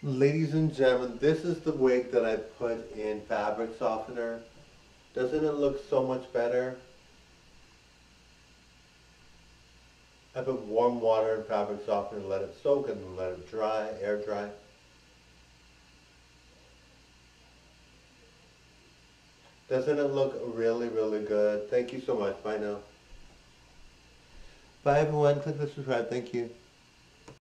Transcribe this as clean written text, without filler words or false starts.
Ladies and gentlemen, this is the wig that I put in fabric softener. Doesn't it look so much better? I put warm water in fabric softener, let it soak and let it dry, air dry. Doesn't it look really, really good? Thank you so much. Bye now. Bye everyone. Click the subscribe. Thank you.